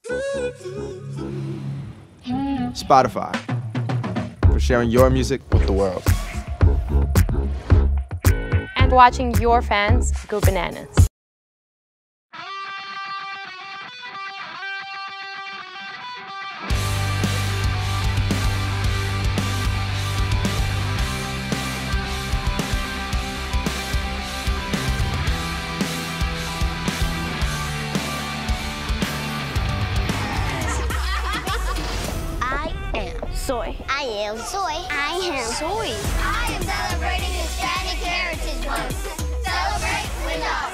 Spotify, for sharing your music with the world. And watching your fans go bananas. Soy. I am soy. I am soy. I am celebrating Hispanic Heritage Month. Celebrate with us.